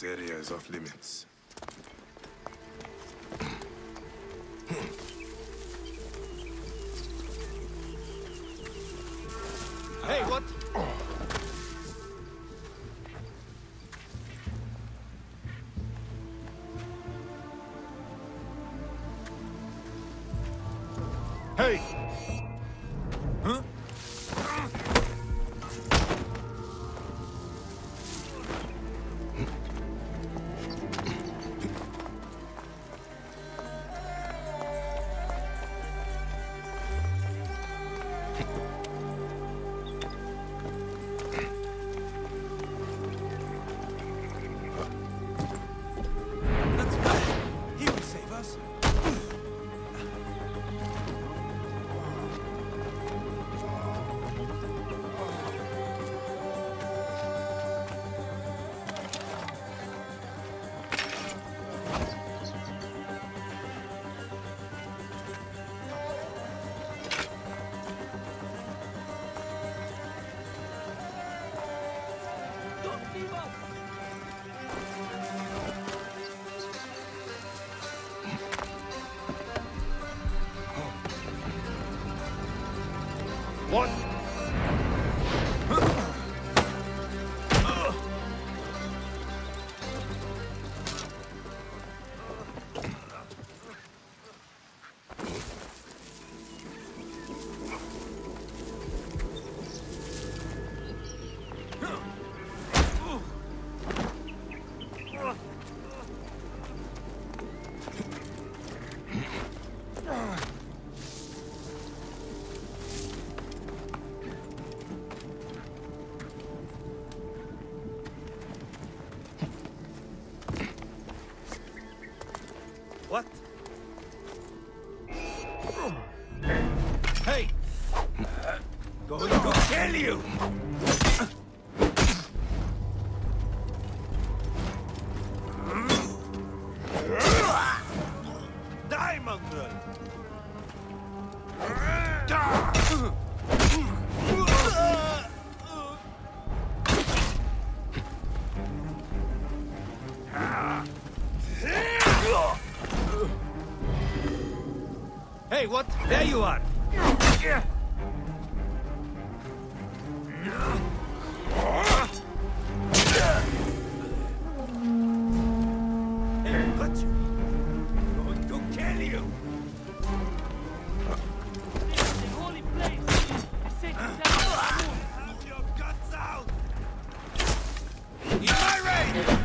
This area is off limits. Hey, what? Hey! Huh? What? What? Hey! Going to kill you! Die, mongrel! Hey, what? There you are! Hey, got you! Going to kill you! This is a holy place! I said to Have your guts out! In my range!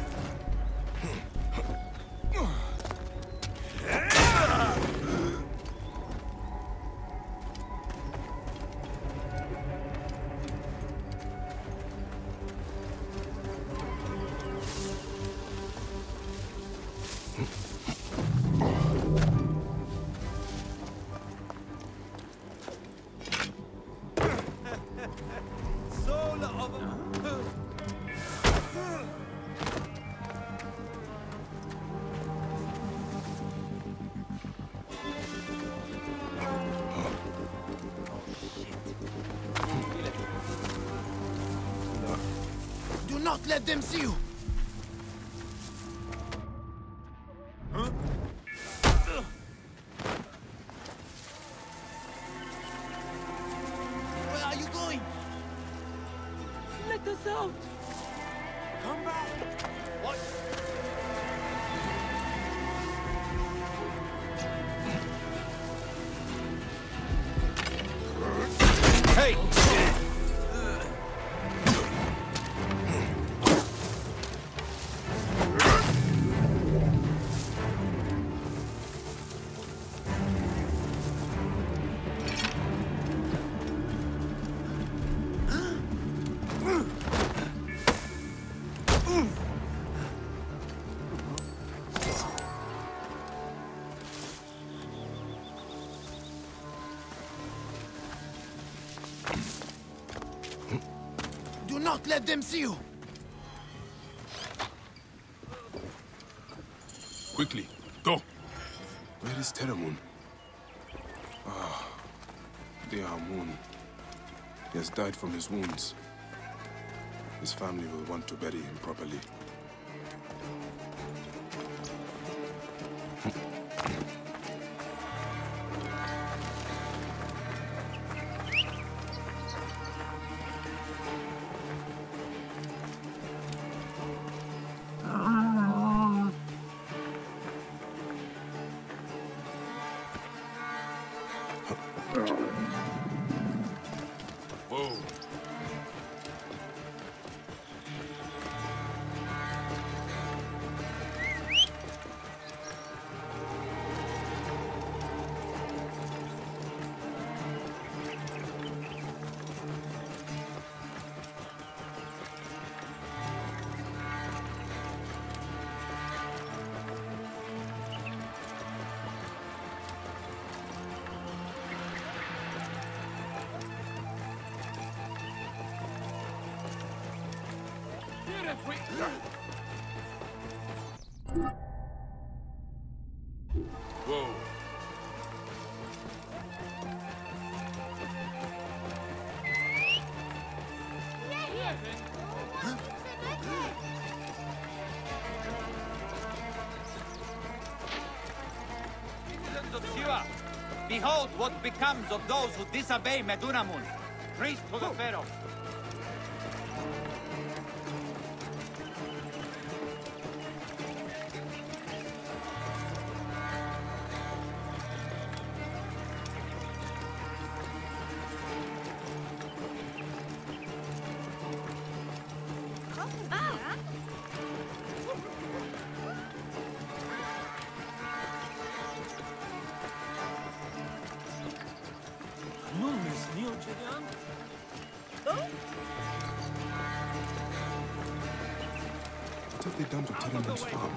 Soul of Do not let them see you! Huh? Where are you going? let us out! Come back! What? Hey! Do not let them see you! Quickly, go! Where is Teramun? Ah, dear Moon. He has died from his wounds. His family will want to bury him properly. Whoa. Whoa. Citizens of Siwa, behold what becomes of those who disobey Medunamun, priest to the pharaoh. What have they done to Ptolemai's farm?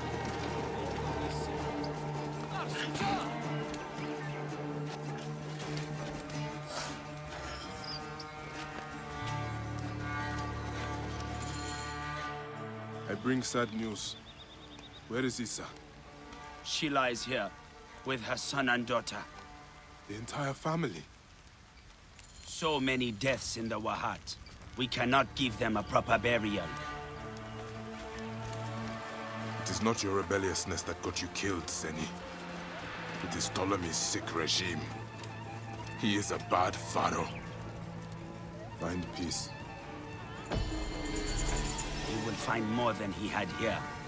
I bring sad news. Where is Issa? She lies here, with her son and daughter. The entire family. So many deaths in the Wahat. We cannot give them a proper burial. It is not your rebelliousness that got you killed, Seni. It is Ptolemy's sick regime. He is a bad pharaoh. Find peace. He will find more than he had here.